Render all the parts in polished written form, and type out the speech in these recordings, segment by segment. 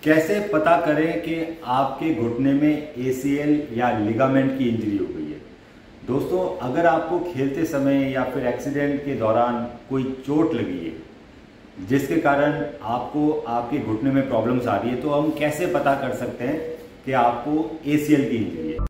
कैसे पता करें कि आपके घुटने में ACL या लिगामेंट की इंजरी हो गई है। दोस्तों, अगर आपको खेलते समय या फिर एक्सीडेंट के दौरान कोई चोट लगी है जिसके कारण आपको आपके घुटने में प्रॉब्लम्स आ रही है, तो हम कैसे पता कर सकते हैं कि आपको ACL की इंजरी है।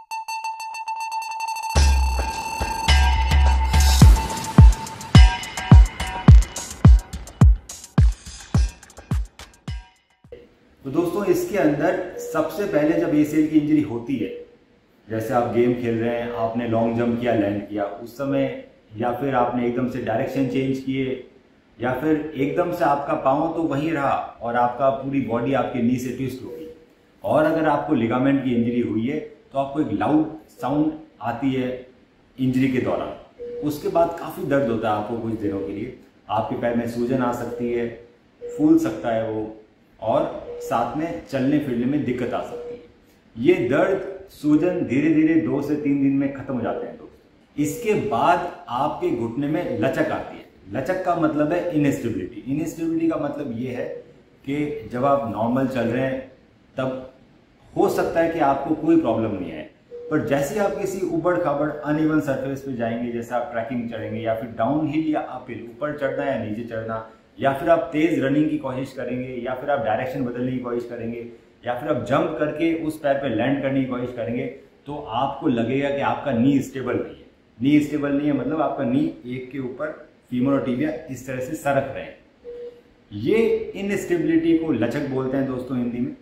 तो दोस्तों, इसके अंदर सबसे पहले जब ACL की इंजरी होती है, जैसे आप गेम खेल रहे हैं, आपने लॉन्ग जंप किया, लैंड किया उस समय, या फिर आपने एकदम से डायरेक्शन चेंज किए, या फिर एकदम से आपका पाँव तो वहीं रहा और आपका पूरी बॉडी आपके नी से ट्विस्ट हो गई, और अगर आपको लिगामेंट की इंजरी हुई है तो आपको एक लाउड साउंड आती है इंजरी के दौरान। उसके बाद काफ़ी दर्द होता है आपको कुछ दिनों के लिए, आपके पैर में सूजन आ सकती है, फूल सकता है वो, और साथ में चलने फिरने में दिक्कत आ सकती है। ये दर्द सूजन धीरे धीरे 2 से 3 दिन में खत्म हो जाते हैं दोस्तों। इसके बाद आपके घुटने में लचक आती है। लचक का मतलब है इनस्टेबिलिटी। इनस्टेबिलिटी का मतलब ये है कि जब आप नॉर्मल चल रहे हैं तब हो सकता है कि आपको कोई प्रॉब्लम नहीं है, पर जैसे आप किसी उबड़ खाबड़ अनइवन सरफेस पे जाएंगे, जैसे आप ट्रैकिंग चढ़ेंगे या फिर डाउन हिल या अप हिल, ऊपर चढ़ना या नीचे चढ़ना, या फिर आप तेज रनिंग की कोशिश करेंगे, या फिर आप डायरेक्शन बदलने की कोशिश करेंगे, या फिर आप जंप करके उस पैर पे लैंड करने की कोशिश करेंगे, तो आपको लगेगा कि आपका नी स्टेबल नहीं है। नी स्टेबल नहीं है मतलब आपका नी एक के ऊपर फीमर और टिबिया इस तरह से सरक रहे हैं। ये इनस्टेबिलिटी को लचक बोलते हैं दोस्तों हिंदी में।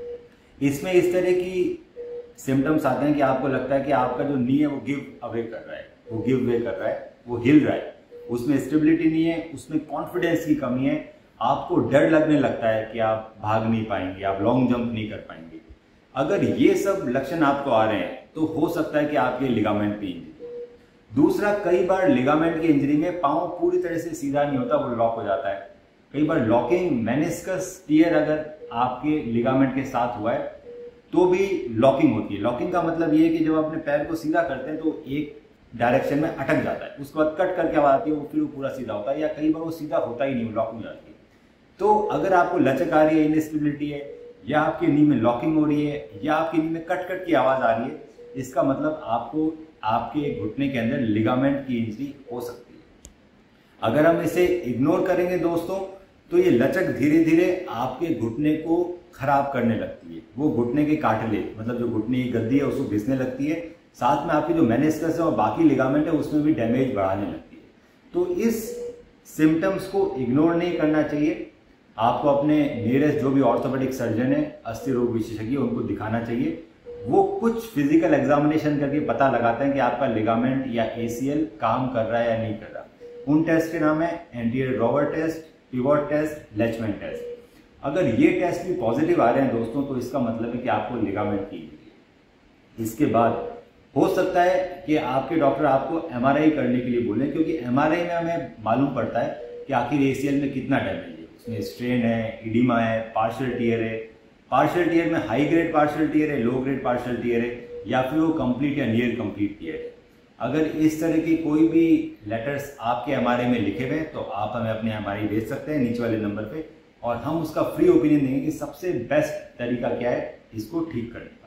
इसमें इस तरह की सिम्टम्स आते हैं कि आपको लगता है कि आपका जो नी है वो गिव अवे कर रहा है, वो गिव वे कर रहा है, वो हिल रहा है, उसमें स्टेबिलिटी नहीं है, उसमें कॉन्फिडेंस की कमी है, आपको डर लगने लगता है कि आप भाग नहीं पाएंगे, आप लॉन्ग जंप नहीं कर पाएंगे। अगर ये सब लक्षण आपको आ रहे हैं तो हो सकता है कि आपके लिगामेंट की इंजरी। दूसरा, कई बार लिगामेंट की इंजरी में पाँव पूरी तरह से सीधा नहीं होता, वो लॉक हो जाता है। कई बार लॉकिंग मेनिस्कस टियर अगर आपके लिगामेंट के साथ हुआ है तो भी लॉकिंग होती है। लॉकिंग का मतलब ये है कि जब अपने पैर को सीधा करते हैं तो एक डायरेक्शन में अटक जाता है, उसके बाद कट करके आवाज आती है, वो फिर वो पूरा सीधा होता है, या कई बार वो सीधा होता ही नहीं, लॉक हो जाती है। तो अगर आपको लचक आ रही है, इनस्टेबिलिटी है, या आपके नी में लॉकिंग हो रही है, या आपके नी में कट कट की आवाज आ रही है, इसका मतलब आपको आपके घुटने के अंदर लिगामेंट की इंजरी हो सकती है। अगर हम इसे इग्नोर करेंगे दोस्तों, तो ये लचक धीरे धीरे आपके घुटने को खराब करने लगती है। वो घुटने के कार्टिलेज, मतलब जो घुटने की गद्दी है उसको घिसने लगती है, साथ में आपकी जो मेनिस्कस है और बाकी लिगामेंट है उसमें भी डैमेज बढ़ाने लगती है। तो इस सिम्टम्स को इग्नोर नहीं करना चाहिए। आपको अपने नियरेस्ट जो भी ऑर्थोपेडिक सर्जन है, अस्थि रोग विशेषज्ञ, उनको दिखाना चाहिए। वो कुछ फिजिकल एग्जामिनेशन करके पता लगाते हैं कि आपका लिगामेंट या ACL काम कर रहा है या नहीं कर रहा। उन टेस्ट के नाम है anterior drawer test, pivot test, Lachman test. अगर ये टेस्ट भी पॉजिटिव आ रहे हैं दोस्तों, तो इसका मतलब है कि आपको लिगामेंट की इंजरी है। इसके बाद हो सकता है कि आपके डॉक्टर आपको MRI करने के लिए बोले, क्योंकि MRI में हमें मालूम पड़ता है कि आखिर ACL में कितना डैमेज है, उसमें स्ट्रेन है, इडिमा है, पार्शियल टीयर है। पार्शियल टीयर में हाई ग्रेड पार्शियल टीयर है, लो ग्रेड पार्शियल टीयर है, या फिर वो कंप्लीट या नियर कंप्लीट टीयर है। अगर इस तरह की कोई भी लेटर्स आपके MRI में लिखे हुए हैं तो आप हमें अपने MRI भेज सकते हैं नीचे वाले नंबर पे, और हम उसका फ्री ओपिनियन देंगे कि सबसे बेस्ट तरीका क्या है इसको ठीक करने का।